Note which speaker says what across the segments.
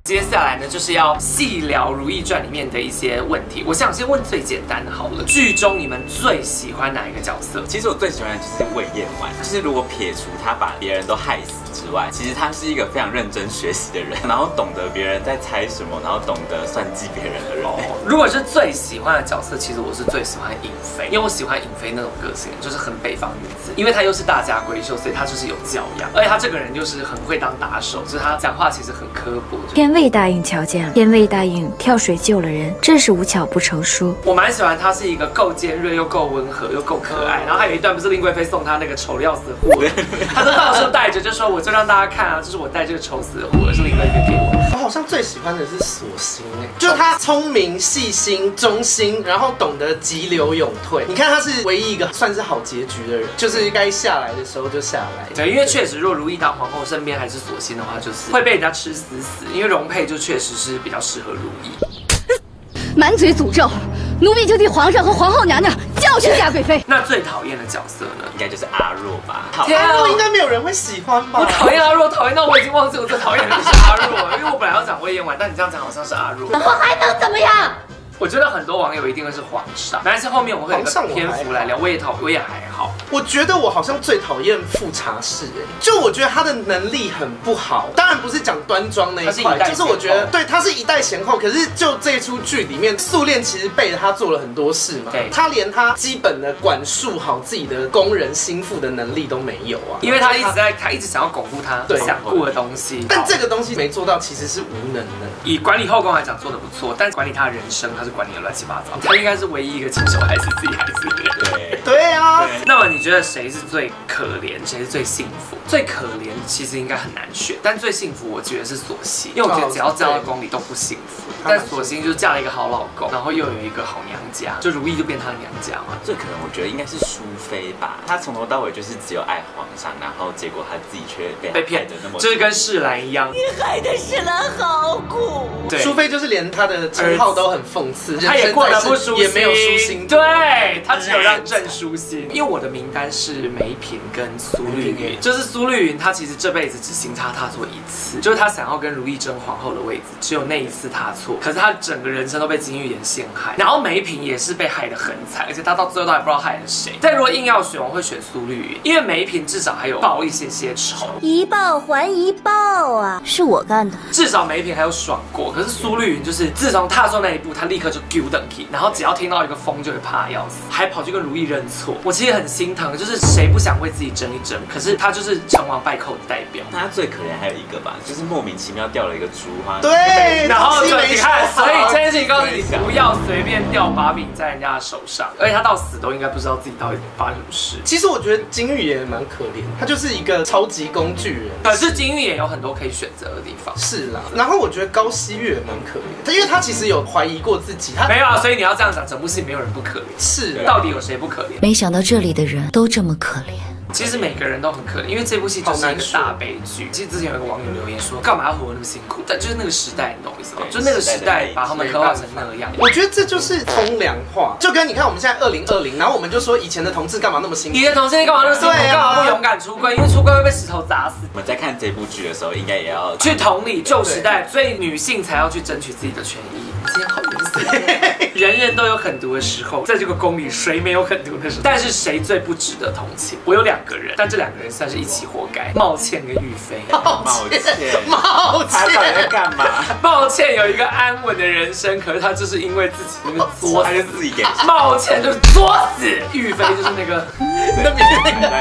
Speaker 1: 接下来呢，就是要细聊《如懿传》里面的一些问题。我想先问最简单的好了，剧中你们最喜欢哪一个角色？
Speaker 2: 其实我最喜欢的就是魏嬿婉，就是如果撇除她把别人都害死之外，其实她是一个非常认真学习的人，然后懂得别人在猜什么，然后懂得算计别人的人。
Speaker 1: 如果是最喜欢的角色，其实我是最喜欢尹妃，因为我喜欢尹妃那种个性，就是很北方女子，因为她又是大家闺秀，所以她就是有教养，而且她这个人就是很会当打手，就是她讲话其实很刻薄。
Speaker 3: 天未答应乔家，天未答应跳水救了人，真是无巧不成书。
Speaker 1: 我蛮喜欢她是一个够尖锐又够温和又够可爱，然后还有一段不是令贵妃送她那个丑的要死的护耳，她就到处带着，就说我就让大家看啊，这是我带这个丑死的护耳，是令贵妃给我。
Speaker 4: 我好像最喜欢的是索心就是他聪明、细心、忠心，然后懂得急流勇退。你看他是唯一一个算是好结局的人，就是该下来的时候就下来。
Speaker 1: 对，因为确实，如果如懿当皇后，身边还是索心的话，就是会被人家吃死。因为容佩就确实是比较适合如懿。
Speaker 5: 满嘴诅咒，奴婢就替皇上和皇后娘娘教训嘉贵妃。
Speaker 1: 那最讨厌的角色呢？
Speaker 2: 应该就是阿若吧。
Speaker 4: 阿若应该没有人会喜欢吧？
Speaker 1: 我讨厌阿若，讨厌到我已经忘记我最讨厌的是阿若了，因为我本来要讲魏嬿婉，但你这样讲好像是阿若。
Speaker 5: 我还能怎么样？
Speaker 1: 我觉得很多网友一定会是皇上，但是后面我会有一个篇幅来聊，我也还好。
Speaker 4: 我觉得我好像最讨厌富察氏，就我觉得他的能力很不好，当然不是讲端庄那一块，就是我觉得对他是一代贤后，可是就这一出剧里面，素练其实背着他做了很多事嘛，他连他基本的管束好自己的宫人心腹的能力都没有啊，
Speaker 1: 因为他一直想要巩固他想顾的东西，
Speaker 4: 但这个东西没做到，其实是无能的。
Speaker 1: 以管理后宫来讲做的不错，但管理他的人生，他是管理的乱七八糟，他应该是唯一一个亲手害死自己孩子的人。
Speaker 4: 对啊。
Speaker 1: 那么你觉得谁是最可怜，谁是最幸福？最可怜其实应该很难选，但最幸福我觉得是索心，因为我觉得只要嫁到宫里都不幸福。但索心就是嫁了一个好老公，然后又有一个好娘家，就如懿就变她的娘家嘛。
Speaker 2: 最可能我觉得应该是淑妃吧，她从头到尾就是只有爱皇上，然后结果她自己却被骗的那么，
Speaker 1: 就是跟世兰一样，
Speaker 5: 你害得世兰好苦。
Speaker 4: 对，淑妃就是连她的称号都很讽刺，
Speaker 1: 她也过得不舒心，
Speaker 4: 也没有舒心，
Speaker 1: 对，她只有让朕舒心。因为我的名单是梅嫔跟苏绿云，就是苏绿云，她其实这辈子只行差踏错一次，就是她想要跟如懿争皇后的位置，只有那一次踏错，可是她整个人生都被金玉妍陷害。然后梅嫔也是被害得很惨，而且她到最后都还不知道害了谁。但如果硬要选，我会选苏绿云，因为梅嫔至少还有报一些仇，
Speaker 6: 一报还一报啊，是我干的，
Speaker 1: 至少梅嫔还有爽过。可是苏绿云就是自从踏错那一步，她立刻就丢等起，然后只要听到一个风就会怕要死，还跑去跟如懿认错。我其实很心疼，就是谁不想为自己争一争？可是她就是成王败寇的代表。
Speaker 2: 那她最可怜还有一个吧，就是莫名其妙掉了一个珠花。
Speaker 4: 对，
Speaker 1: 然后就你看，所以这件事情告诉你，不要随便掉把柄在人家的手上，而且她到死都应该不知道自己到底发生什么事。
Speaker 4: 其实我觉得金玉也蛮可怜，她就是一个超级工具人。
Speaker 1: 可是金玉也有很多可以选择的地方。
Speaker 4: 是啦，然后我觉得高希月蛮可怜，因为她其实有怀疑过自己。
Speaker 1: 没有啊，所以你要这样讲，整部戏没有人不可怜。
Speaker 4: 是，
Speaker 1: 到底有谁不可怜？
Speaker 3: 没想到这里的人都这么可怜。
Speaker 1: 其实每个人都很可怜，因为这部戏就是一个大悲剧。其实之前有一个网友留言说，干嘛要活那么辛苦？但就是那个时代，你懂我意思吗？就那个时代把他们刻画成那样。
Speaker 4: 我觉得这就是风凉话，就跟你看我们现在2020，然后我们就说以前的同志干嘛那么辛苦？
Speaker 1: 以前同志干嘛那么辛苦？干嘛不勇敢出柜？因为出柜会被石头砸死。
Speaker 2: 我们在看这部剧的时候，应该也要
Speaker 1: 去同理旧时代，所以女性才要去争取自己的权益。今天好严肃，人人都有狠毒的时候，在这个宫里谁没有狠毒的时候？但是谁最不值得同情？我有2个人，但这2个人算是一起活该，茂倩跟玉妃。
Speaker 4: 茂倩，
Speaker 2: 他到底在干嘛？
Speaker 1: 茂倩有一个安稳的人生，可是她就是因为自己那个作，
Speaker 2: 她就自己给。
Speaker 1: 茂倩就是作死，玉妃就是那个那边那个。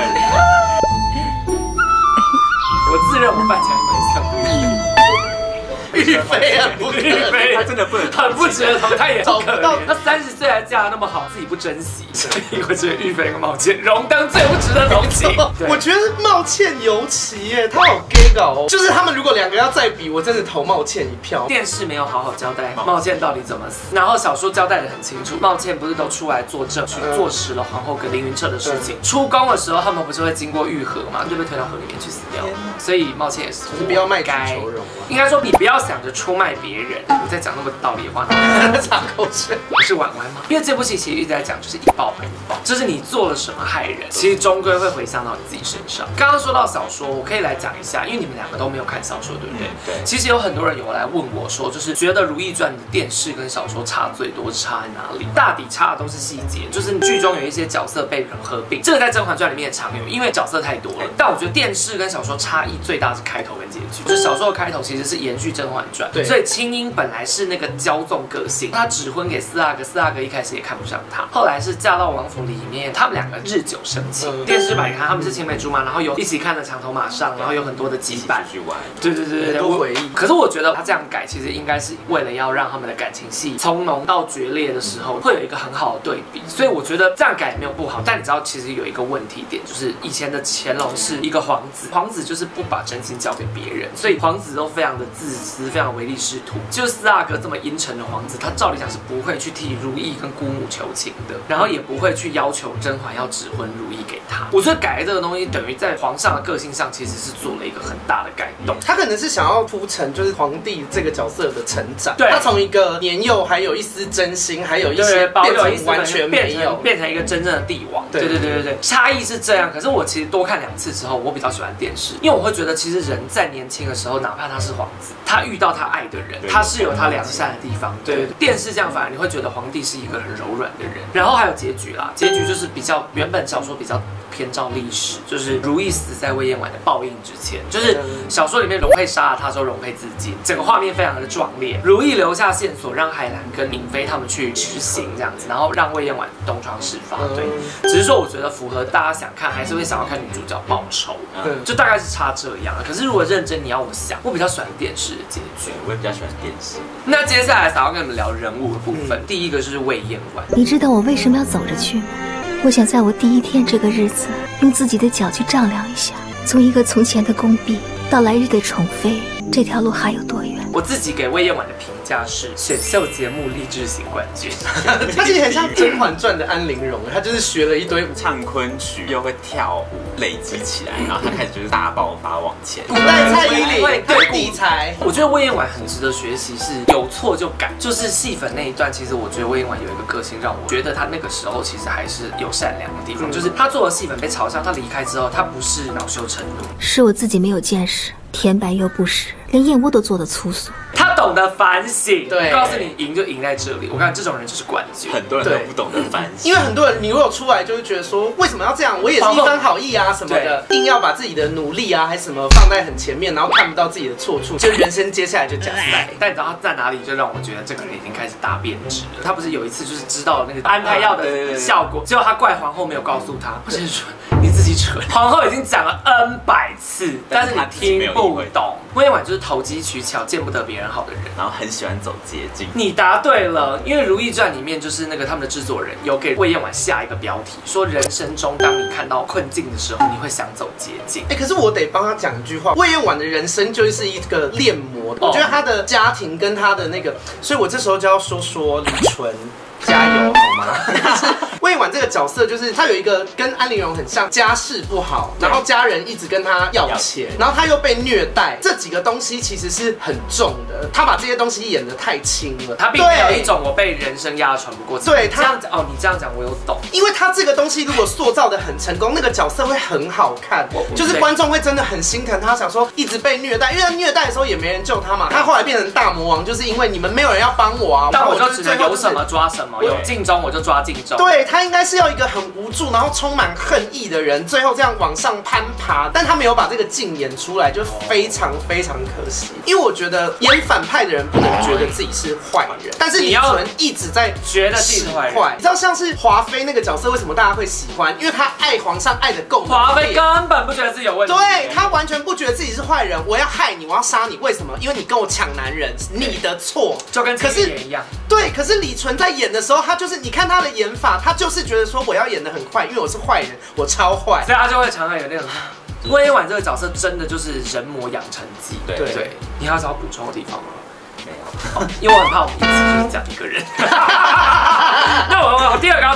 Speaker 1: 我自认我扮起来蛮像不一。
Speaker 4: 玉妃很不可怜，
Speaker 2: 她真的不能，
Speaker 1: 很不值得同，她也很可怜。她30岁还嫁得那么好，自己不珍惜，所以我觉得玉妃跟茂倩荣登最不值得同情。
Speaker 4: 我觉得茂倩尤其耶，她好 gay 搞哦。就是他们如果2个要再比，我真的投茂倩一票。
Speaker 1: 电视没有好好交代茂倩到底怎么死，然后小说交代得很清楚。茂倩不是都出来作证，去坐实了皇后跟凌云彻的事情。出宫的时候，他们不是会经过御河嘛，就被推到河里面去死掉。所以茂倩也是，
Speaker 4: 就是不要卖主求荣。
Speaker 1: 应该说你不要想着出卖别人。我在讲那么道理的话，
Speaker 4: 插口水。
Speaker 1: 不是婉婉吗？因为这部戏其实一直在讲，就是一报还一报，就是你做了什么害人，其实终归会回向到你自己身上。刚刚说到小说，我可以来讲一下，因为你们两个都没有看小说，对不对？
Speaker 2: 对。
Speaker 1: 其实有很多人有来问我说，就是觉得《如懿传》的电视跟小说差最多差在哪里？大抵差的都是细节，就是剧中有一些角色被人合并，这个在《甄嬛传》里面也常有，因为角色太多了。但我觉得电视跟小说差异最大是开头跟结局，就是小说的开头其实是延续《甄嬛传》，所以清音本来是那个骄纵个性，她指婚给四阿哥，四阿哥一开始也看不上她，后来是嫁到王府里面，他们两个日久生情。电视版你看他们是青梅竹马，然后有一起看的长头马上，然后有很多的羁绊，对，
Speaker 4: 多回忆。
Speaker 1: 可是我觉得他这样改，其实应该是为了要让他们的感情戏从浓到决裂的时候，会有一个很好的对比。所以我觉得这样改也没有不好。但你知道，其实有一个问题点，就是以前的乾隆是一个皇子，皇子就是不把真心交给别人，所以皇子都非常的自私，非常唯利是图。就四阿哥这么阴沉的皇子，他照理讲是不会去替如懿跟姑母求情的，然后也不会去要求甄嬛要指婚如懿给他。我觉得改这个东西，等于在皇上的个性上其实是做了一个很大的改动。
Speaker 4: 他可能是想要铺陈，就是皇帝这个角色的成长。
Speaker 1: 对，
Speaker 4: 他从一个年幼，还有一丝真心，还有一些变成完全没有，
Speaker 1: 变成一个真正的帝王。对，差异是这样。可是我其实多看2次之后，我比较喜欢电视，因为我会觉得其实人在年轻的时候，哪怕他是皇子，他遇到他爱的人，他是有他良善的地方。对，电视这样反而你会觉得皇帝是一个很柔软的人。然后还有结局啦，结局就是比较原本小说比较偏照历史，就是如懿死在魏嬿婉的报应之前，就是小说里面容佩杀了他之后，容佩自尽，整个画面非常的壮烈。如懿留下线索，让海兰跟敏妃他们去执行这样子，然后让魏嬿婉东窗事发。对，只是说我觉得符合大家想看，还是会想要看女主角报仇，就大概是差这样。可是如果认真你要我想，我比较喜欢电视的结局，
Speaker 2: 我也比较喜欢电视。
Speaker 1: 那接下来想要跟你们聊人物的部分，第一个就是魏嬿婉。
Speaker 3: 你知道我为什么要走着去吗？我想在我第1天这个日子，用自己的脚去丈量一下，从一个从前的宫婢到来日的宠妃，这条路还有多远？
Speaker 1: 我自己给魏嬿婉的评价是选秀节目励志型冠军。
Speaker 4: 他其实很像《甄嬛传》的安陵容，他就是学了一堆
Speaker 2: 唱昆曲，又会跳舞，累积起来，然后他开始就是大爆发往前。
Speaker 4: 古代蔡依林对地才，
Speaker 1: 我觉得魏嬿婉很值得学习，是有错就改。就是戏粉那一段，其实我觉得魏嬿婉有一个个性，让我觉得她那个时候其实还是有善良的地方。就是她做了戏粉被嘲笑，她离开之后，她不是恼羞成怒，
Speaker 3: 是我自己没有见识，甜白又不实，连燕窝都做得粗俗。
Speaker 1: 他懂得反省，
Speaker 4: 对，
Speaker 1: 告诉你赢就赢在这里。我看这种人就是冠军，
Speaker 2: 很多人都不懂得反省，
Speaker 4: 因为很多人你如果出来就会觉得说为什么要这样？我也是一番好意啊什么的，硬要把自己的努力啊还是什么放在很前面，然后看不到自己的错处，就人生接下来就假赛。
Speaker 1: 但你知道他在哪里，就让我觉得这个人已经开始大变质了。他不是有一次就是知道那个安胎药的效果，结果他怪皇后没有告诉他，不是蠢，你自己蠢。皇后已经讲了 N 百次，但是你听不懂。魏嬿婉就是投机取巧、见不得别人好的人，
Speaker 2: 然后很喜欢走捷径。
Speaker 1: 你答对了，因为《如懿传》里面就是那个他们的制作人有给魏嬿婉下一个标题，说人生中当你看到困境的时候，你会想走捷径。
Speaker 4: 可是我得帮他讲一句话，魏嬿婉的人生就是一个炼魔，我觉得他的家庭跟他的那个，所以我这时候就要说李纯。加油好吗？魏嬿婉这个角色就是她有一个跟安陵容很像，家世不好，然后家人一直跟她要钱，然后她又被虐待，这几个东西其实是很重的。她把这些东西演得太轻了，
Speaker 1: 她并没有一种我被人生压得喘不过气。
Speaker 4: 对，
Speaker 1: 这样讲哦，你这样讲我有懂，
Speaker 4: 因为她这个东西如果塑造得很成功，那个角色会很好看，就是观众会真的很心疼她，想说一直被虐待，因为她虐待的时候也没人救她嘛。她后来变成大魔王，就是因为你们没有人要帮我啊，
Speaker 1: 但我就只能有什么抓什么。有尽忠我就抓尽忠。
Speaker 4: 对，他应该是要一个很无助，然后充满恨意的人，最后这样往上攀爬，但他没有把这个劲演出来，就非常非常可惜。因为我觉得演反派的人不能觉得自己是坏人，但是李纯一直在
Speaker 1: 觉得自己是坏人。
Speaker 4: 你知道像是华妃那个角色，为什么大家会喜欢？因为他爱皇上爱得够浓烈。
Speaker 1: 华妃根本不觉得自己有问题，
Speaker 4: 对他完全不觉得自己是坏人。我要害你，我要杀你，为什么？因为你跟我抢男人，你的错，
Speaker 1: 就跟秦演一样。
Speaker 4: 对，可是李纯在演的时候，他就是你看他的演法，他就是觉得说我要演得很快，因为我是坏人，我超坏，
Speaker 1: 所以他就会常常有那种。魏嬿婉这个角色真的就是人魔养成记。对，你还有想要补充的地方吗？
Speaker 2: 没有，
Speaker 1: 因为我很怕我们一起就是讲一个人。那我第二个要讨论的人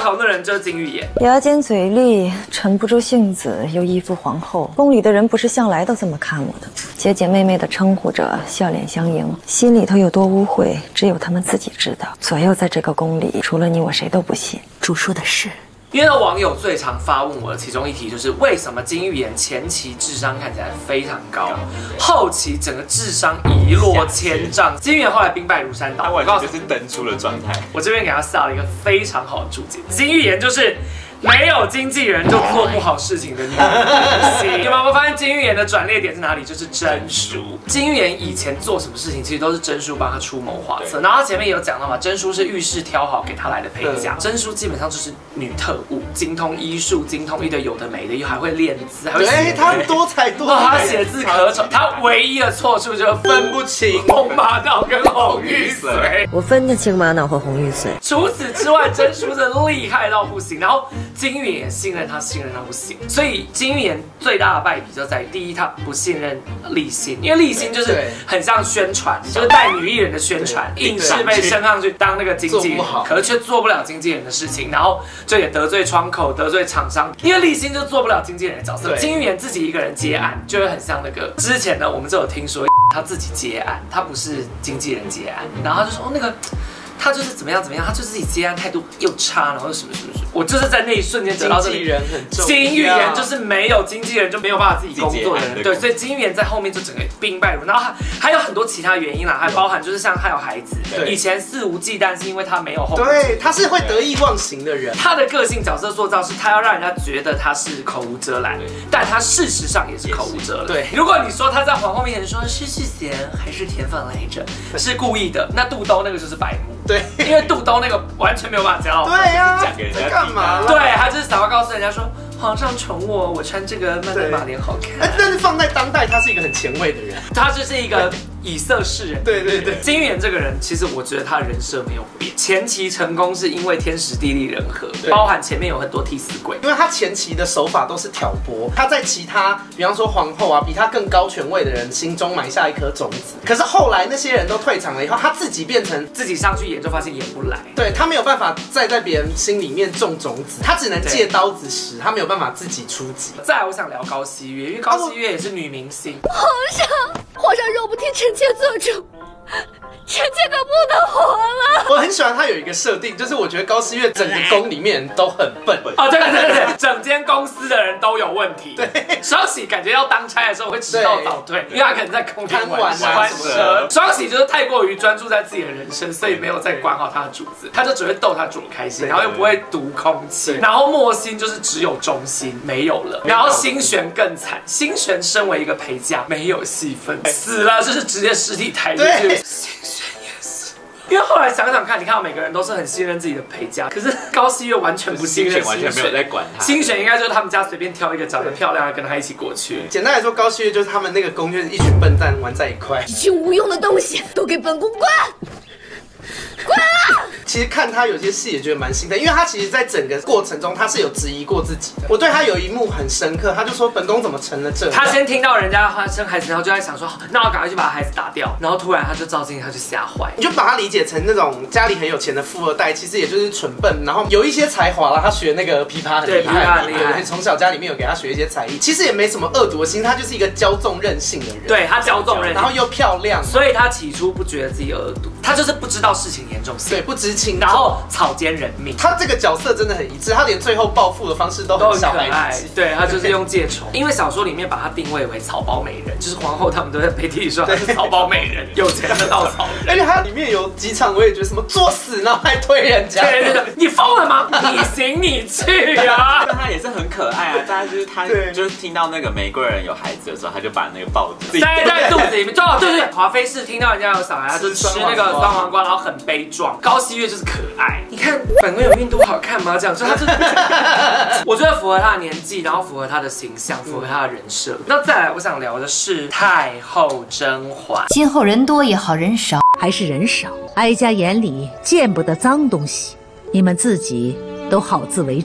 Speaker 1: 就是金玉妍。
Speaker 7: 牙尖嘴利，沉不住性子，又依附皇后。宫里的人不是向来都这么看我的吗？姐姐妹妹的称呼着，笑脸相迎，心里头有多污秽，只有他们自己知道。左右在这个宫里，除了你，我谁都不信。
Speaker 6: 主说的是。
Speaker 1: 因为网友最常发问我的其中一题就是为什么金玉妍前期智商看起来非常高，后期整个智商一落千丈。金玉妍后来兵败如山倒，
Speaker 2: 他完全就是登出了状态。
Speaker 1: 我这边给他下了一个非常好的注解，金玉妍就是没有经纪人就做不好事情的女明星。有没有发现金玉妍的转捩点是哪里？就是真叔。金玉妍以前做什么事情，其实都是真叔帮她出谋划策。然后他前面也有讲到嘛，真叔是浴室挑好给她来的陪嫁。真叔基本上就是女特务，精通医术，精通一堆有的没的，又还会练字，还会写。
Speaker 4: 他多才多艺。
Speaker 1: 他写字可丑，他唯一的错处就是分不清红玛瑙跟红玉髓。
Speaker 7: 我分得清玛瑙和红玉髓。
Speaker 1: 除此之外，真叔真的厉害到不行。然后金玉妍也信任他，信任到不行。所以金玉妍最大的败笔就在于，第一，他不信任立新，因为立新就是很像宣传，就是带女艺人的宣传，硬是被升上去当那个经纪人，可是却做不了经纪人的事情，然后就也得罪窗口，得罪厂商，因为立新就做不了经纪人的角色。金玉妍自己一个人接案，就会很像那个之前的我们就有听说他自己接案，他不是经纪人接案，然后他就说那个。他就是怎么样，他就自己接案态度又差，然后什么。我就是在那一瞬间得到这里，金玉妍就是没有经纪人就没有办法自己工作的人，对，所以金玉妍在后面就整个兵败如山。然后还有很多其他原因啦，还包含就是像他有孩子，以前肆无忌惮是因为他没有后，
Speaker 4: 对，他是会得意忘形的人。
Speaker 1: 他的个性角色塑造是他要让人家觉得他是口无遮拦，但他事实上也是口无遮拦。对，如果你说他在皇后面前说是续弦还是甜粉来着，是故意的，那肚兜那个就是白目。对，因为肚兜那个完全没有办法讲好。
Speaker 4: 对呀，
Speaker 2: 讲给人家
Speaker 4: 干嘛？
Speaker 1: 对，他就是想要告诉人家说，皇上宠我，我穿这个曼德玛莲好看。
Speaker 4: 但是放在当代，他是一个很前卫的人，
Speaker 1: 他就是一个以色示人。
Speaker 4: 对。
Speaker 1: 金玉妍这个人，其实我觉得他的人设没有变，前期成功是因为天时地利人和，包含前面有很多替死鬼。
Speaker 4: 因为他前期的手法都是挑拨，他在其他，比方说皇后啊，比他更高权位的人心中埋下一颗种子。可是后来那些人都退场了以后，他自己变成
Speaker 1: 自己上去演，就发现演不来。
Speaker 4: 对，他没有办法再在别人心里面种种子，他只能借刀子使，他没有办法自己出击。
Speaker 1: 再来，我想聊高希月，因为高希月也是女明星。
Speaker 5: 皇上若不替臣妾做主，臣妾可不能活了。
Speaker 4: 我很喜欢他有一个设定，就是我觉得高希月整个宫里面都很笨。
Speaker 1: 哦，对，整间公司的人都有问题。对，双喜感觉要当差的时候会迟到早退，因为他可能在宫廷玩蛇。双喜就是太过于专注在自己的人生，所以没有在管好他的主子，他就只会逗他主开心，然后又不会读空气。然后莫心就是只有忠心没有了，然后新璇更惨，新璇身为一个陪嫁没有戏份，死了就是直接尸体抬进去。因为后来想想看，你看到每个人都是很信任自己的陪嫁，可是高希月完全不信任，
Speaker 2: 完全没有在管他。
Speaker 1: 新璇应该就是他们家随便挑一个长得漂亮的跟他一起过去。
Speaker 4: 简单来说，高希月就是他们那个宫，就是一群笨蛋玩在一块，
Speaker 5: 一群无用的东西，都给本宫滚！滚啊！
Speaker 4: 其实看他有些戏也觉得蛮心疼，因为他其实在整个过程中他是有质疑过自己的。我对他有一幕很深刻，他就说本宫怎么成了这样？
Speaker 1: 他先听到人家生孩子，然后就在想说，那我赶快去把孩子打掉。然后突然他就照镜子，他就吓坏。
Speaker 4: 你就把他理解成那种家里很有钱的富二代，其实也就是蠢笨，然后有一些才华啦。他学那个琵琶很厉害，对，从小家里面有给他学一些才艺，其实也没什么恶毒的心，他就是一个骄纵任性的人。
Speaker 1: 对，他骄纵任性，
Speaker 4: 然后又漂亮，
Speaker 1: 所以他起初不觉得自己恶毒，他就是不知道事情严重性，
Speaker 4: 对，不知情，
Speaker 1: 然后草菅人命。
Speaker 4: 他这个角色真的很一致，他连最后报复的方式都很小孩子气。
Speaker 1: 对，他就是用借宠，因为小说里面把他定位为草包美人，就是皇后他们都在媒体里说他是草包美人，有钱的稻草人。
Speaker 4: 而且他里面有几场我也觉得什么作死，然后还推人家。
Speaker 1: 对，你疯了吗？你行你去啊！
Speaker 2: 但他也是很可爱啊，大家就是他就是听到那个玫瑰人有孩子的时候，他就把那个抱着
Speaker 1: 塞在肚子里面。对，华妃是听到人家有小孩，他就吃那个酸黄瓜，然后很悲壮。高希月就是可爱，你看本宫有孕多好看吗？这样，所以他就是我觉得符合他的年纪，然后符合他的形象，符合他的人设。那再来，我想聊的是太后甄嬛。
Speaker 6: 今后人多也好人少，
Speaker 8: 还是人少，哀家眼里见不得脏东西，你们自己都好自为之。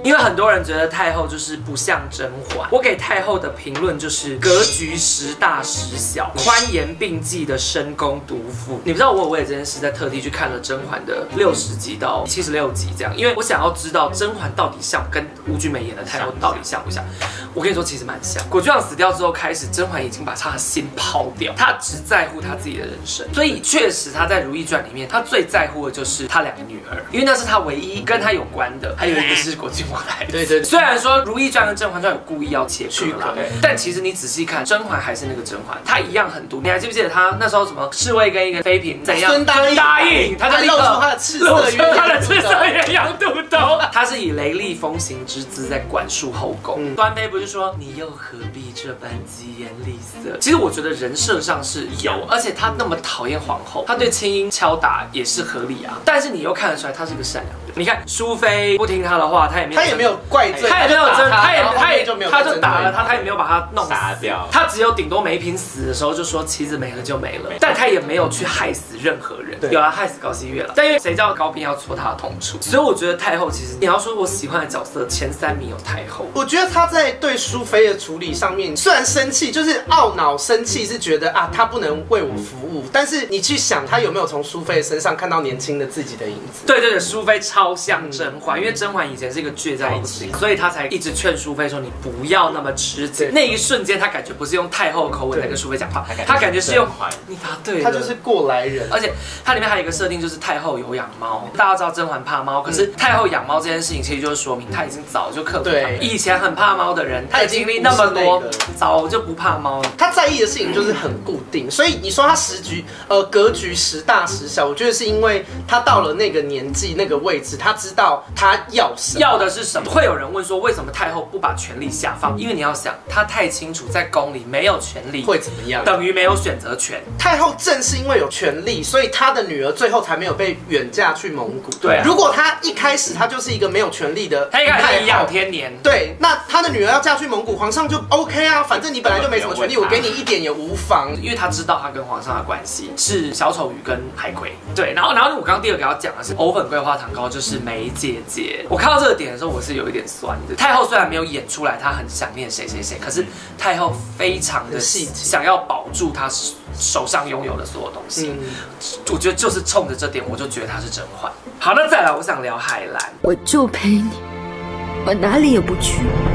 Speaker 1: 因为很多人觉得太后就是不像甄嬛。我给太后的评论就是格局时大时小，宽严并济的深宫毒妇。你不知道我有为了这件事在特地去看了甄嬛的60集到76集这样，因为我想要知道甄嬛到底像跟吴君梅演的太后到底像不像。我跟你说，其实蛮像。果郡王死掉之后开始，甄嬛已经把她的心抛掉，她只在乎她自己的人生。所以确实她在《如懿传》里面，她最在乎的就是她2个女儿，因为那是她唯一跟她有关的。还有一个是果郡王的孩子。对。虽然说《如懿传》跟《甄嬛传》有故意要切割啦，但其实你仔细看，甄嬛还是那个甄嬛，她一样很毒。你还记不记得她那时候什么侍卫跟一个妃嫔怎样？
Speaker 4: 孙答应，
Speaker 1: 她就
Speaker 4: 露出她的赤色
Speaker 1: 鸳鸯肚兜。她是以雷厉风行之姿在管束后宫。端妃不是说你又何必这般疾言厉色？其实我觉得人设上是有，而且她那么讨厌皇后，她对青樱敲打也是合理啊。但是你又看得出来她是个善良的。你看淑妃不听她的话，她也没有怪罪，她也没有真，她就打了她，她也没有把她弄死掉。她只有顶多梅嫔死的时候就说妻子没了就没了，但她也没有去害死任何人。有啊，害死高希月了，但因为谁叫高嫔要戳她的痛处，所以我觉得太后其实你要说我喜欢的角色前3名有太后。
Speaker 4: 我觉得她在对淑妃的处理上面，虽然生气就是懊恼生气，是觉得啊她不能为我服务，但是你去想她有没有从淑妃身上看到年轻的自己的影子？
Speaker 1: 对，淑妃超像甄嬛，因为甄嬛以前是一个倔强不行，所以她才一直劝淑妃说你不要那么痴情。那一瞬间她感觉不是用太后的口吻在跟淑妃讲话，她感觉是用你答对了，
Speaker 4: 她就是过来人。
Speaker 1: 而且它里面还有一个设定，就是太后有养猫。大家知道甄嬛怕猫，可是太后养猫这件事情，其实就是说明她已经早就克服它。以前很怕猫的人，她经历那么多，早就不怕猫了。
Speaker 4: 她在意的事情就是很固定，所以你说她格局时大时小，我觉得是因为她到了那个年纪、那个位置，她知道她要什么，
Speaker 1: 要的是什么。会有人问说，为什么太后不把权力下放？因为你要想，她太清楚，在宫里没有权力
Speaker 4: 会怎么样，
Speaker 1: 等于没有选择权。
Speaker 4: 太后正是因为有权力，所以她的女儿最后才没有被远嫁去蒙古。
Speaker 1: 对，
Speaker 4: 如果她一开始她就是一个没有权力的，
Speaker 1: 她应该颐养天年。
Speaker 4: 对，那她的女儿要嫁去蒙古，皇上就 OK 啊，反正你本来就没什么权力，我给你一点也无妨。
Speaker 1: 因为她知道她跟皇上的关系是小丑鱼跟海葵。对，然后我刚刚第二个要讲的是藕粉桂花糖糕，就是梅姐姐。我看到这个点的时候，我是有一点酸的。太后虽然没有演出来她很想念谁，可是太后非常的想要保住她手上拥有的所有东西。我觉得就是冲着这点，我就觉得她是甄嬛。好，那再来，我想聊海兰。
Speaker 3: 我就陪你，我哪里也不去。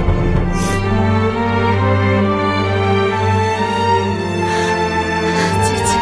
Speaker 3: 姐姐，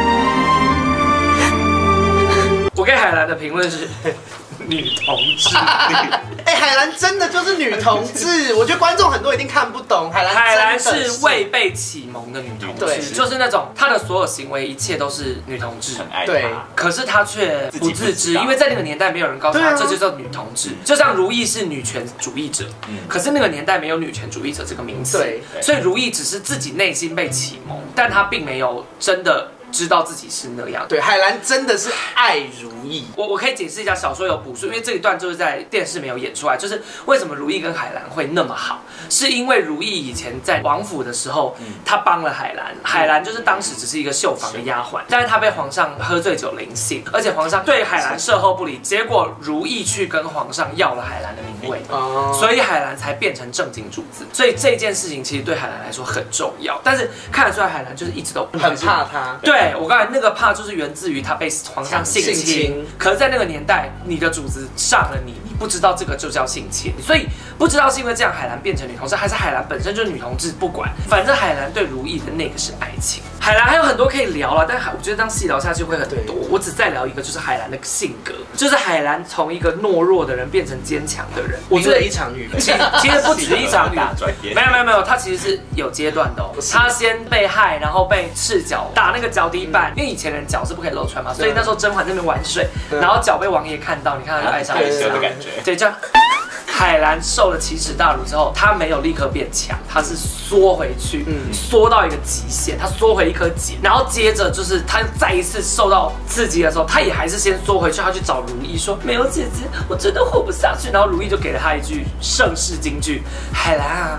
Speaker 1: 我给海兰的评论是女同志。
Speaker 4: 海兰真的就是女同志，我觉得观众很多一定看不懂。海兰
Speaker 1: 是未被启蒙的女同志，就是那种她的所有行为一切都是女同志，
Speaker 2: 很爱
Speaker 4: 对，
Speaker 1: 可是她却不自知，因为在那个年代没有人告诉她这就叫女同志。就像如懿是女权主义者，可是那个年代没有女权主义者这个名词，所以如懿只是自己内心被启蒙，但她并没有真的知道自己是那样。
Speaker 4: 对，海兰真的是爱如懿。
Speaker 1: 我可以解释一下，小说有补述，因为这一段就是在电视没有演出来，就是为什么如懿跟海兰会那么好，是因为如懿以前在王府的时候，她帮了海兰，海兰就是当时只是一个绣房的丫鬟，但是她被皇上喝醉酒临幸，而且皇上对海兰射后不理，结果如懿去跟皇上要了海兰的名位，所以海兰才变成正经主子。所以这件事情其实对海兰来说很重要，但是看得出来海兰就是一直都
Speaker 4: 很怕她。
Speaker 1: 对，我刚才那个怕就是源自于她被皇上性侵，可是在那个年代，你的主子上了你不知道这个就叫性侵，所以不知道是因为这样海兰变成女同志，还是海兰本身就是女同志，不管，反正海兰对如懿的那个是爱情。海兰还有很多可以聊了，但我觉得这样细聊下去会很多。我只再聊一个，就是海兰的性格，就是海兰从一个懦弱的人变成坚强的人。
Speaker 4: 我觉得一场雨，
Speaker 1: 其实不止一场雨，没有，他其实是有阶段的哦。他先被害，然后被赤脚打那个脚底板，因为以前人脚是不可以露出来嘛，所以那时候甄嬛在那边玩水，然后脚被王爷看到，你看他就爱上
Speaker 2: 的感觉。
Speaker 1: 对，这样。海兰受了奇耻大辱之后，她没有立刻变强，她是缩回去，缩到一个极限，她缩回一颗茧，然后接着就是她再一次受到刺激的时候，她也还是先缩回去，她去找如懿说：“没有姐姐，我真的活不下去。”然后如懿就给了她一句盛世金句：“海兰啊，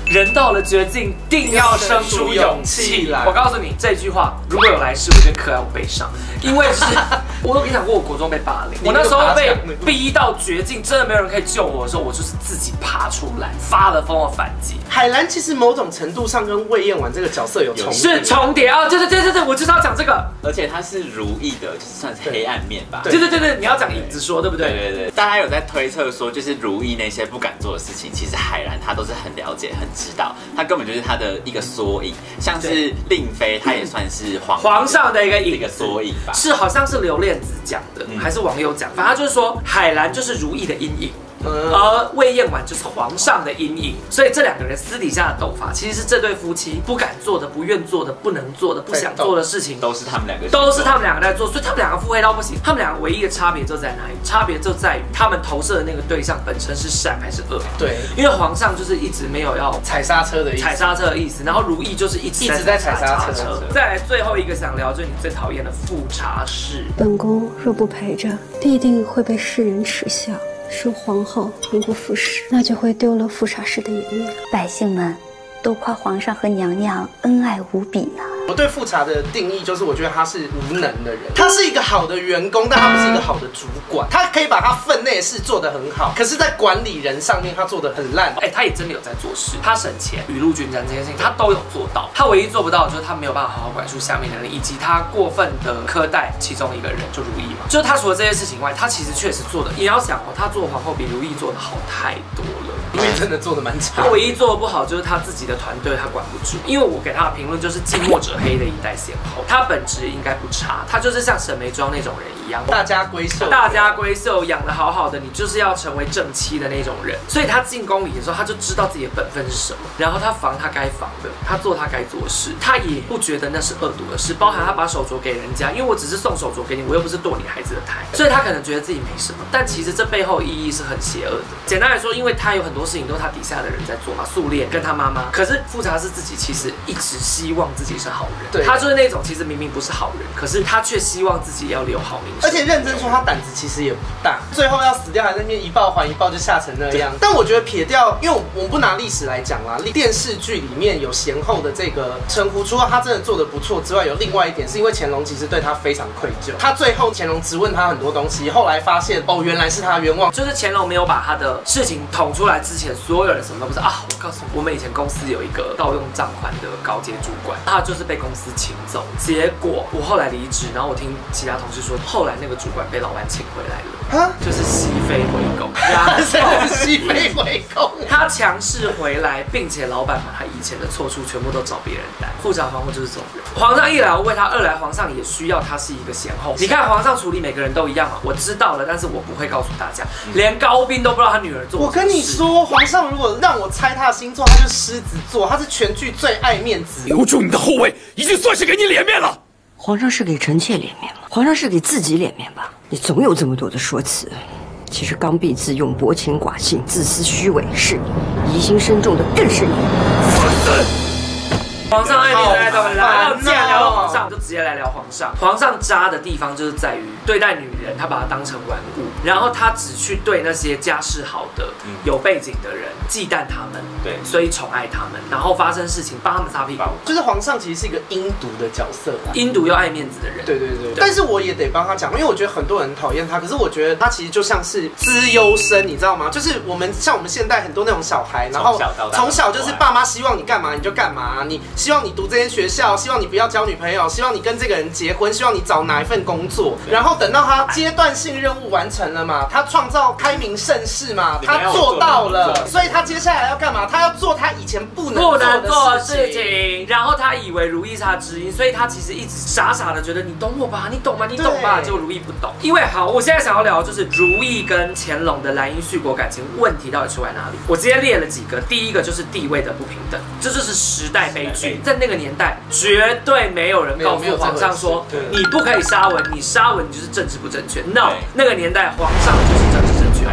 Speaker 1: 人到了绝境，定要生出勇气来。我告诉你这句话，如果有来世，我觉得可爱我悲伤，因为是我都跟你讲过，我国中被霸凌，我那时候被逼到绝境，真的没有人可以救我的时候，我就是自己爬出来，发了疯的反击。
Speaker 4: 海兰其实某种程度上跟魏嬿婉这个角色有重叠，
Speaker 1: 是重叠啊！对，我就是要讲这个，
Speaker 2: 而且他是如意的，就是算是黑暗面吧。
Speaker 1: 对，你要讲影子说，对不对？
Speaker 2: 对，大家有在推测说，就是如意那些不敢做的事情，其实海兰她都是很了解、很知道，她根本就是她的一个缩影。像是令妃，她也算是皇
Speaker 1: 上的一个
Speaker 2: 缩影吧。
Speaker 1: 是好像是刘恋子讲的，还是网友讲？反正就是说，海兰就是如意的阴影。而魏嬿婉就是皇上的阴影，所以这两个人私底下的斗法，其实是这对夫妻不敢做的、不愿做的、不能做的、不想做的事情，
Speaker 2: 都是他们两个
Speaker 1: 在做，所以他们两个腹黑到不行。他们两个唯一的差别就在哪里？差别就在于他们投射的那个对象本身是善还是恶。
Speaker 4: 对，
Speaker 1: 因为皇上就是一直没有要
Speaker 4: 踩刹车的意思，
Speaker 1: 然后如意就是一直在踩刹车。再来最后一个想聊，就是你最讨厌的富察氏。
Speaker 8: 本宫若不陪着，必定会被世人耻笑。说皇后名不副实，那就会丢了富察氏的颜面。
Speaker 6: 百姓们都夸皇上和娘娘恩爱无比呢。
Speaker 4: 我对富察的定义就是，我觉得他是无能的人，他是一个好的员工，但他不是一个好的主管。他可以把他分内的事做得很好，可是，在管理人上面他做得很烂。
Speaker 1: 他也真的有在做事，他省钱、雨露均沾这件事情他都有做到。他唯一做不到的就是他没有办法好好管束下面的人，以及他过分的苛待其中一个人，就如意嘛。就是他除了这些事情外，他其实确实做的，也要想他做皇后比如意做的好太多了。
Speaker 4: 如意真的做的蛮差。
Speaker 1: 他唯一做的不好就是他自己的团队他管不住，因为我给他的评论就是近墨者黑的一代先后，他本质应该不差，他就是像沈眉庄那种人一样，
Speaker 4: 大家闺秀
Speaker 1: 养得好好的，你就是要成为正妻的那种人。所以他进宫里的时候，他就知道自己的本分是什么，然后他防他该防的，他做他该做的事，他也不觉得那是恶毒的事，包含他把手镯给人家，因为我只是送手镯给你，我又不是剁你孩子的胎，所以他可能觉得自己没什么，但其实这背后意义是很邪恶的。简单来说，因为他有很多事情都是他底下的人在做嘛，素恋跟他妈妈，可是富察氏自己其实一直希望自己是好人，对，他就是那种其实明明不是好人，可是他却希望自己要留好名声，
Speaker 4: 而且认真说他胆子其实也不大，最后要死掉还在那边一报还一报就吓成那样。但我觉得撇掉，因为我们不拿历史来讲啦，电视剧里面有贤后的这个称呼，除了他真的做得不错之外，有另外一点是因为乾隆其实对他非常愧疚，他最后乾隆质问他很多东西，后来发现原来是他冤枉，
Speaker 1: 就是乾隆没有把他的事情捅出来之前，所有人什么都不知道啊。我告诉你，我们以前公司有一个盗用账款的高阶主管，他就是被公司请走，结果我后来离职，然后我听其他同事说，后来那个主管被老板请回来了，就是熹妃回宫，
Speaker 4: 熹妃回宫，
Speaker 1: 他强势回来，并且老板把他以前的错处全部都找别人担。富察皇后就是这种人，皇上一来我为他，二来皇上也需要他是一个贤后。你看皇上处理每个人都一样嘛，我知道了，但是我不会告诉大家，连高斌都不知道他女儿做。
Speaker 4: 我跟你说，皇上如果让我猜他的星座，他就是狮子座，他是全剧最爱面子。
Speaker 9: 留住你的后卫，已经算是给你脸面了。
Speaker 10: 皇上是给臣妾脸面吗？皇上是给自己脸面吧？你总有这么多的说辞。其实刚愎自用、薄情寡信、自私虚伪是你，疑心深重的更是你。
Speaker 9: 放肆！
Speaker 1: 皇上爱你来的，然后既然聊到皇上，就直接来聊皇上。皇上渣的地方就是在于对待女人，他把她当成玩物，然后他只去对那些家世好的、有背景的人忌惮他们，对，所以宠爱他们，然后发生事情帮他们擦屁股。
Speaker 4: 就是皇上其实是一个阴毒的角色，
Speaker 1: 阴毒又爱面子的人。
Speaker 4: 对。但是我也得帮他讲，因为我觉得很多人讨厌他，可是我觉得他其实就像是资优生，你知道吗？就是我们现代很多那种小孩，然后从小就是爸妈希望你干嘛你就干嘛，你希望你读这间学校，希望你不要交女朋友，希望你跟这个人结婚，希望你找哪一份工作，然后等到他阶段性任务完成了嘛，他创造开明盛世嘛，他做到了，所以他接下来要干嘛？他要做他以前不能做的事情，
Speaker 1: 然后他以为如意是他知音，所以他其实一直傻傻的觉得你懂我吧，你懂吗？你懂吧？结果如意不懂。因为好，我现在想要聊的就是如意跟乾隆的兰因絮果感情问题到底出在哪里？我直接列了几个，第一个就是地位的不平等，这就是时代悲剧，在那个年代绝对没有人告诉皇上说你不可以沙文，你沙文你就是政治不正确。No， 那个年代皇上就是政治正确。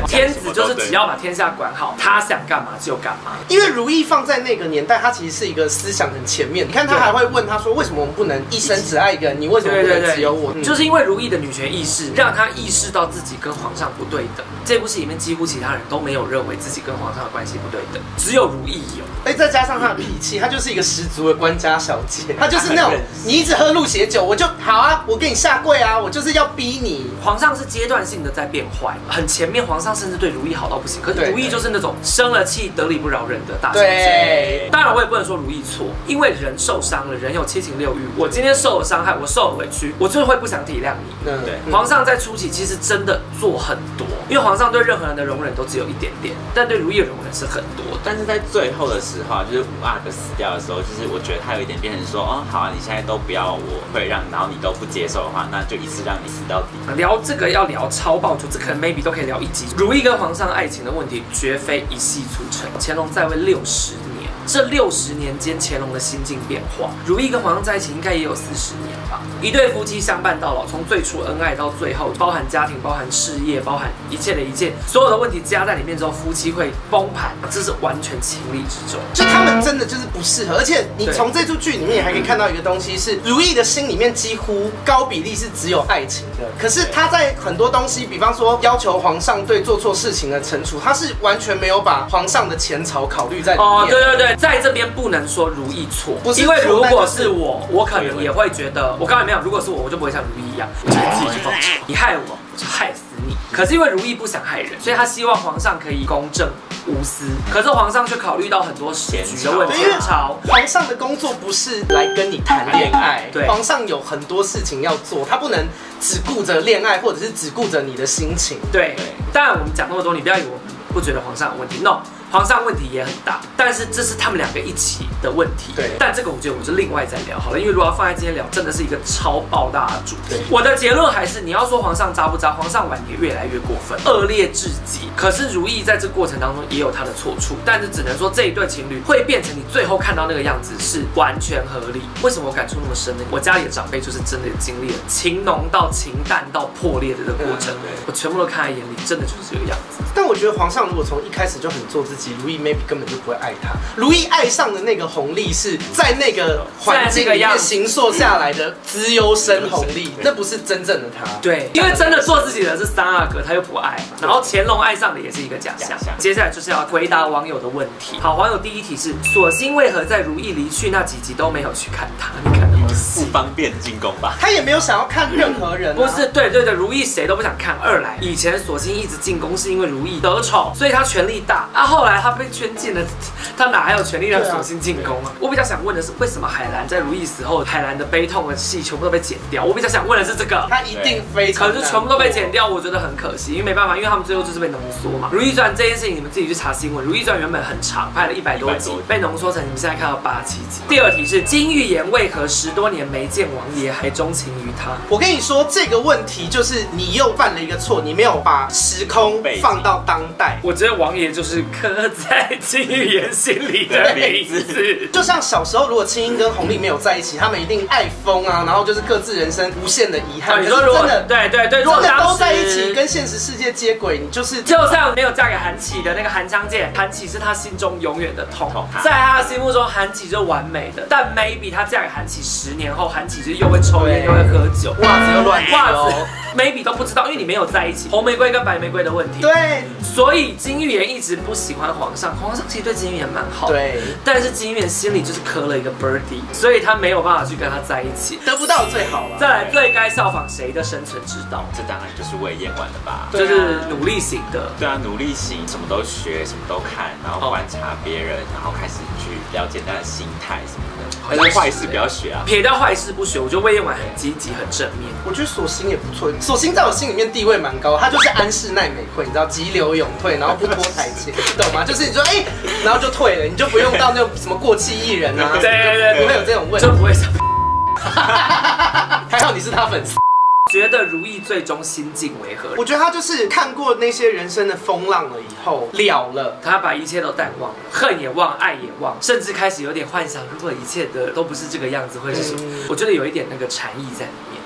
Speaker 1: 天子就是只要把天下管好，他想干嘛就干嘛。
Speaker 4: 因为如懿放在那个年代，他其实是一个思想很前面。你看他还会问他说，为什么我们不能一生只爱一个人？你为什么不能只有我？
Speaker 1: 就是因为如懿的女权意识，让他意识到自己跟皇上不对等。这部戏里面几乎其他人都没有认为自己跟皇上的关系不对等，只有如懿有。
Speaker 4: 再加上他的脾气，他就是一个十足的官家小姐，他就是那种你一直喝鹿血酒，我就好啊，我给你下跪啊，我就是要逼你。
Speaker 1: 皇上是阶段性的在变坏，很前面皇上甚至对如懿好到不行，可是如懿就是那种生了气得理不饶人的大小姐。当然我也不能说如懿错，因为人受伤了，人有7情6欲，我今天受了伤害，我受了委屈，我就会不想体谅你。对，皇上在初期其实真的做很多，因为皇上对任何人的容忍都只有一点点，但对如懿的容忍是很多。
Speaker 2: 但是在最后的时候，就是五阿哥死掉的时候，就是我觉得他有一点变成说，哦，好啊，你现在都不要我会让，然后你都不接受的话，那就一次让你死到底。
Speaker 1: 聊这个要聊超爆久，这可能 maybe 都可以聊1集。如懿跟皇上爱情的问题绝非一夕促成，乾隆在位60年，这60年间乾隆的心境变化，如懿跟皇上在一起应该也有40年吧。一对夫妻相伴到老，从最初恩爱到最后，包含家庭，包含事业，包含一切的一切，所有的问题加在里面之后，夫妻会崩盘，这是完全情理之中。
Speaker 4: 就他们真的就是不适合，而且你从这出剧里面也还可以看到一个东西是，如懿的心里面几乎高比例是只有爱情的，可是他在很多东西，比方说要求皇上对做错事情的惩处，他是完全没有把皇上的前朝考虑在里面。
Speaker 1: 哦，对对对，在这边不能说如懿错，因为如果是我，我可能也会觉得，我刚才没有，如果是我就不会像如懿一样，我就会自己去报仇，你害我，我就害死你。可是因为如懿不想害人，所以他希望皇上可以公正无私，可是皇上却考虑到很多时局的问题。前朝
Speaker 4: 皇上的工作不是来跟你谈恋爱，对，皇上有很多事情要做，他不能只顾着恋爱，或者是只顾着你的心情。
Speaker 1: 对，当然我们讲那么多，你不要以为我们不觉得皇上有问题 ，no。皇上问题也很大，但是这是他们2个一起的问题。对，但这个我觉得我就另外再聊好了，因为如果要放在今天聊，真的是一个超爆大的主题。我的结论还是，你要说皇上渣不渣，皇上晚年越来越过分，恶劣至极。可是如懿在这过程当中也有她的错处，但是只能说这一对情侣会变成你最后看到那个样子是完全合理。为什么我感触那么深呢？我家里的长辈就是真的经历了情浓到情淡到破裂的这个过程，我全部都看在眼里，真的就是这个样子。
Speaker 4: 但我觉得皇上如果从一开始就很做自己，如懿 maybe 根本就不会爱他。如懿爱上的那个弘历是在那个环境里面形塑下来的资优生弘历，那不是真正的他。
Speaker 1: 对，因为真的做自己的是3阿哥，他又不爱，然后乾隆爱上的也是一个假象。接下来就是要回答网友的问题。好，网友第1题是：索性为何在如懿离去那几集都没有去看他？你看那么
Speaker 2: 不方便进宫吧？
Speaker 4: 他也没有想要看任何人、啊。
Speaker 1: 不是，对对对，如懿谁都不想看。2来，以前索性一直进宫是因为如懿得宠，所以他权力大。啊，后来他被圈禁了，他哪还有权力让索性进宫啊？我比较想问的是，为什么海兰在如懿死后，海兰的悲痛的戏全部都被剪掉？我比较想问的是这个。
Speaker 4: 他一定非常，
Speaker 1: 可是全部都被剪掉，我觉得很可惜，因为没办法，因为他们最后就是被浓缩嘛。《如懿传》这件事情，你们自己去查新闻，《如懿传》原本很长，拍了100多集，被浓缩成你们现在看到8、7集。第2题是金玉妍为何10多年没见王爷还钟情于他？
Speaker 4: 我跟你说这个问题就是你又犯了一个错，你没有把时空放到当代。
Speaker 1: 我觉得王爷就是刻在金玉妍心里的名字。
Speaker 4: 就像小时候，如果青樱跟弘历没有在一起，他们一定爱疯啊，然后就是各自人生无限的遗憾。
Speaker 1: 你说如果对对对，
Speaker 4: 如果都在一起，跟现实世界接轨，你就
Speaker 1: 像没有嫁给韩琦的那个韩湘剑，韩琦是他心中永远的痛，在他心目中韩琦就是完美的。但 maybe 他嫁给韩琦10年后，韩琦就是又会抽烟又会喝酒，
Speaker 4: 袜子又乱丢，
Speaker 1: 袜子 maybe 都不知道，因为你没有在一起。红玫瑰跟白玫瑰的问题，
Speaker 4: 对，
Speaker 1: 所以金玉妍一直不喜欢皇上，皇上其实对金玉妍蛮好，对，但是金玉妍心里就是磕了一个 birdie， 所以他没有办法去跟他在一起，
Speaker 4: 得不到最好了。
Speaker 1: 再来，最该效仿谁的生存之道？
Speaker 2: 这当然就是魏嬿婉了吧？
Speaker 1: 就是努力型的。
Speaker 2: 对啊，努力型，什么都学，什么都看，然后观察别人，然后开始去了解他的心态什么的。但是坏事不要学啊！
Speaker 1: 撇掉坏事不学，我觉得魏嬿婉很积极、很正面。
Speaker 4: 我觉得索性也不错，索性在我心里面地位蛮高，他就是安室奈美惠，你知道急流勇退，然后不拖台阶，懂吗？就是你说然后就退了，你就不用到那种什么过气艺人啊，对，不会有这种问题，
Speaker 1: 就不会想。
Speaker 4: 还好你是他粉丝。
Speaker 1: 觉得如懿最终心境为何？
Speaker 4: 我觉得他就是看过那些人生的风浪了以后了，
Speaker 1: 他把一切都淡忘了，恨也忘，爱也忘，甚至开始有点幻想，如果一切的都不是这个样子，会是什么？我觉得有一点那个禅意在里面。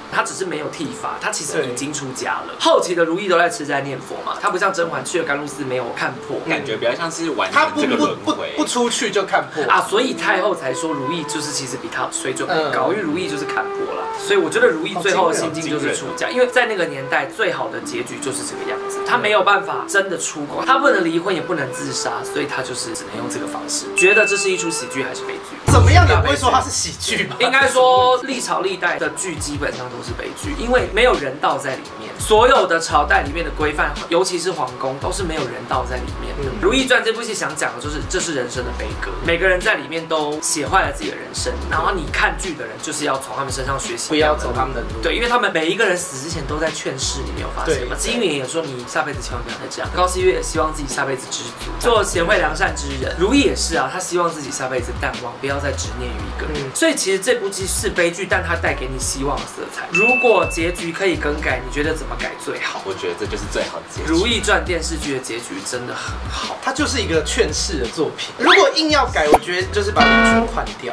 Speaker 1: 他只是没有剃发，他其实已经出家了。后期的如懿都在吃斋念佛嘛，他不像甄嬛去了甘露寺没有看破，
Speaker 2: 感觉比较像是完成这个轮回，
Speaker 4: 不出去就看破
Speaker 1: 啊，所以太后才说如懿就是其实比他水准更高，因为如懿就是看破了。所以我觉得如懿最后的心境就是出家，因为在那个年代最好的结局就是这个样子，他没有办法真的出国，他不能离婚也不能自杀，所以他就是只能用这个方式。觉得这是一出喜剧还是悲剧？
Speaker 4: 怎么样也不会说它是喜剧吧？
Speaker 1: 应该说历朝历代的剧基本上都是悲剧，因为没有人道在里面。所有的朝代里面的规范，尤其是皇宫，都是没有人道在里面的。如懿传这部戏想讲的就是，这是人生的悲歌，每个人在里面都写坏了自己的人生，然后你看剧的人就是要从他们身上学习，
Speaker 4: 不要走他们的路。
Speaker 1: 对，因为他们每一个人死之前都在劝世，你没有发现吗？金云也说你下辈子千万不要再这样，高希月也希望自己下辈子知足，做贤惠良善之人。如懿也是啊，她希望自己下辈子淡忘，不要再执念于一个人。所以其实这部剧是悲剧，但它带给你希望的色彩。如果结局可以更改，你觉得怎么改最好？
Speaker 2: 我觉得这就是最好的结局。
Speaker 1: 《如懿传》电视剧的结局真的很好，
Speaker 4: 它就是一个劝世的作品。如果硬要改，我觉得就是把李纯换掉。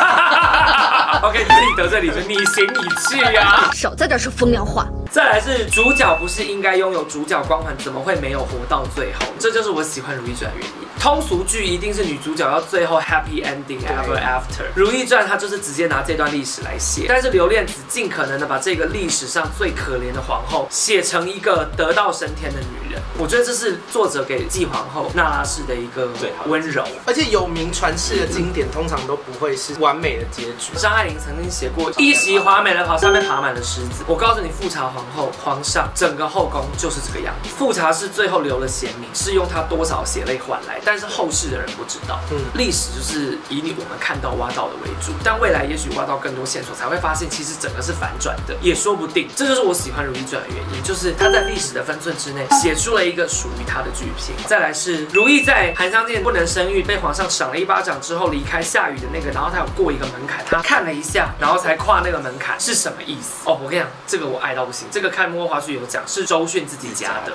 Speaker 1: OK， 你自己得罪李纯，你行你去啊！
Speaker 5: 少在这说风凉话。
Speaker 1: 再来是主角不是应该拥有主角光环，怎么会没有活到最后？这就是我喜欢《如懿传》的原因。通俗剧一定是女主角要最后 happy ending ever after，《如懿传》它就是直接拿这段历史来写，但是刘恋子尽可能的把这个历史上最可怜的皇后写成一个得道升天的女人。我觉得这是作者给继皇后那拉氏的一个温柔，
Speaker 4: 而且有名传世的经典通常都不会是完美的结局。
Speaker 1: 张爱玲曾经写过一袭华美的袍，上面爬满了虱子。我告诉你，富察皇后、皇上整个后宫就是这个样子。富察是最后留了贤名，是用他多少血泪换来，但是后世的人不知道。历史就是以我们看到挖到的为主，但未来也许挖到更多线索，才会发现其实整个是反转的，也说不定。这就是我喜欢《如懿传》的原因，就是他在历史的分寸之内写出了一个属于他的剧评。再来是如懿在韩湘殿不能生育，被皇上赏了一巴掌之后离开下雨的那个，然后他有过一个门槛，他看了一下，然后才跨那个门槛，是什么意思？哦，我跟你讲，这个我爱到不行。这个看幕后花絮有讲，是周迅自己加的。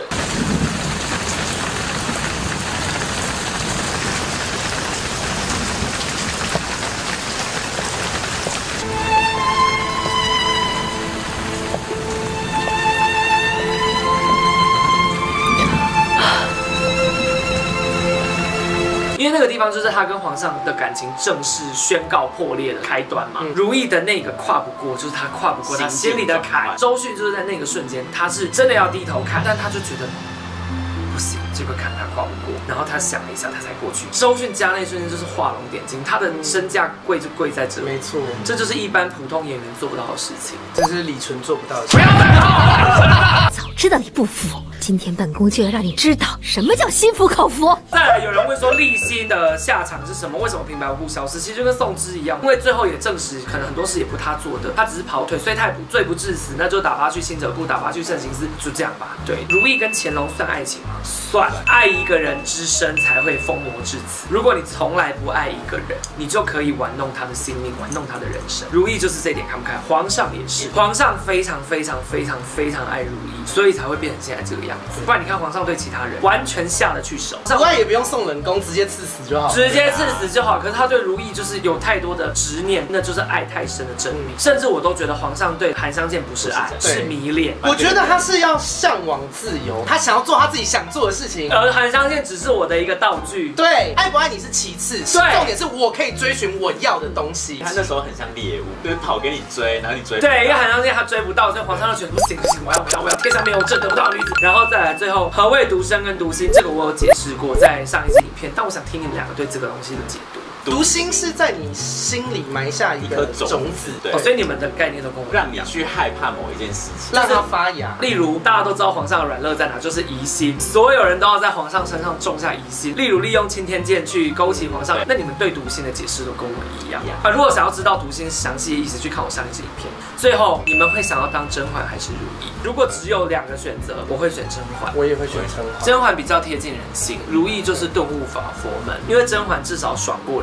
Speaker 1: 因为那个地方就是他跟皇上的感情正式宣告破裂的开端嘛。如懿的那个跨不过，就是他跨不过他心里的坎。周迅就是在那个瞬间，他是真的要低头看，但他就觉得不行，这个坎他跨不过。然后他想了一下，他才过去。周迅加那一瞬间就是画龙点睛，他的身价贵就贵在这里。
Speaker 4: 没错，
Speaker 1: 这就是一般普通演员做不到的事情，
Speaker 4: 这是李纯做不到的事情。
Speaker 1: 不要再跑！
Speaker 3: 早知道你不服，今天本宫就要让你知道什么叫心服口服。
Speaker 1: 再来，有人问说立新的下场是什么？为什么平白无故消失？其实就跟宋芝一样，因为最后也证实，可能很多事也不他做的，他只是跑腿，所以他也罪不至死，那就打发去新者库，打发去慎刑司，就这样吧。对，如懿跟乾隆算爱情吗？算，爱一个人之深才会疯魔至此。如果你从来不爱一个人，你就可以玩弄他的性命，玩弄他的人生。如懿就是这一点看不开，皇上也是，皇上非常非常非常非常爱如懿，所以才会变成现在这个样子。不然你看皇上对其他人完全下得去手，
Speaker 4: 不然也不用送冷宫，直接赐死就好，
Speaker 1: 直接赐死就好。可是他对如懿就是有太多的执念，那就是爱太深的证明。甚至我都觉得皇上对韩湘殿不是爱，是迷恋。
Speaker 4: 我觉得他是要向往自由，他想要做他自己想做的事情，
Speaker 1: 而韩湘殿只是我的一个道具。
Speaker 4: 对，爱不爱你是其次，重点是我可以追寻我要的东西。
Speaker 2: 他那时候很像猎物，就是跑给你追，然后你追不到。
Speaker 1: 对，因为韩湘殿他追不到，所以皇上就觉得不行不行，我要天下没有朕得不到的女子。然后再来最后何谓独身跟独心，这个我有解释过在上一支影片，但我想听你们两个对这个东西的解读。
Speaker 4: 读心是在你心里埋下一个种子，
Speaker 2: 对，
Speaker 1: 所以你们的概念都跟我一样，
Speaker 2: 让你去害怕某一件事情，
Speaker 4: 让它发芽。
Speaker 1: 例如大家都知道皇上的软肋在哪，就是疑心，所有人都要在皇上身上种下疑心。例如利用钦天监去勾起皇上，那你们对读心的解释都跟我一样啊。如果想要知道读心详细的意思，去看我上一支影片。最后你们会想要当甄嬛还是如懿？如果只有两个选择，我会选甄嬛。
Speaker 4: 我也会选甄嬛。
Speaker 1: 甄嬛比较贴近人性，如懿就是顿悟法佛门，因为甄嬛至少爽过人。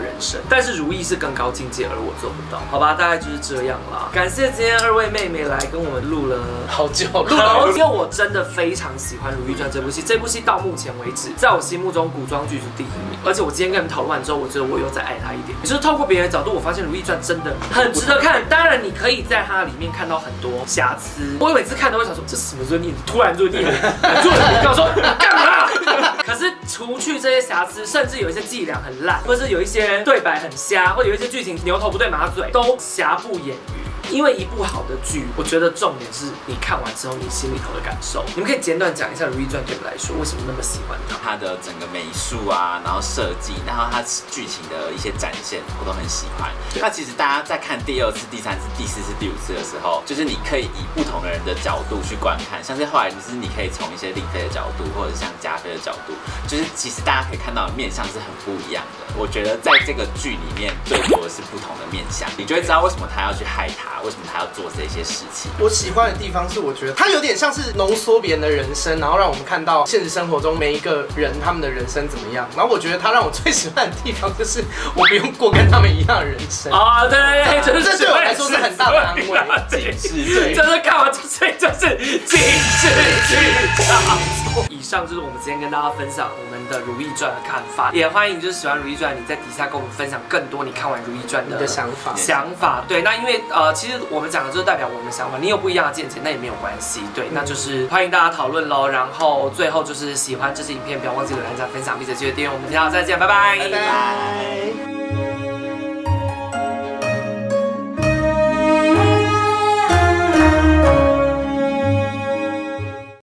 Speaker 1: 人生。但是如懿是更高境界，而我做不到，好吧，大概就是这样啦。感谢今天2位妹妹来跟我们录了
Speaker 4: 好久，
Speaker 1: 因为我真的非常喜欢《如懿传》这部戏，这部戏到目前为止，在我心目中古装剧是第1名。而且我今天跟你们讨论完之后，我觉得我有再爱它一点。也就是透过别人的角度，我发现《如懿传》真的很值得看。当然，你可以在它里面看到很多瑕疵。我每次看都会想说，这是什么润逆？突然润逆了，突然跟我说干嘛？可是除去这些瑕疵，甚至有一些伎俩很烂，或者是有一些对白很瞎，或者有一些剧情牛头不对马嘴，都瑕不掩瑜。因为一部好的剧，我觉得重点是你看完之后你心里头的感受。你们可以简短讲一下《如懿传》对你们来说为什么那么喜欢它？
Speaker 2: 它的整个美术啊，然后设计，然后它剧情的一些展现，我都很喜欢。那其实大家在看第2次、第3次、第4次、第5次的时候，就是你可以以不同的人的角度去观看，像是后来就是你可以从一些令妃的角度，或者像嘉妃的角度，就是其实大家可以看到的面向是很不一样的。我觉得在这个剧里面最多的是不同的面向，你就会知道为什么他要去害他，为什么他要做这些事情。
Speaker 4: 我喜欢的地方是，我觉得它有点像是浓缩别人的人生，然后让我们看到现实生活中每一个人他们的人生怎么样。然后我觉得它让我最喜欢的地方就是我不用过跟他们一样的人生啊，
Speaker 1: 对，
Speaker 4: 这对我来说是很大的安慰。
Speaker 1: 警示，对，真的看完就是警示剧场。以上就是我们今天跟大家分享我们的《如懿传》的看法，也欢迎就是喜欢《如懿传》你在底下跟我们分享更多你看完《如懿传》的
Speaker 4: 想法。
Speaker 1: 对，那因为其实我们讲的就是代表我们的想法，你有不一样的见解，那也没有关系。对，那就是欢迎大家讨论喽。然后最后就是喜欢这支影片，不要忘记留言、加分享，并且记得订阅我们频道。再见，拜拜，
Speaker 4: 拜拜。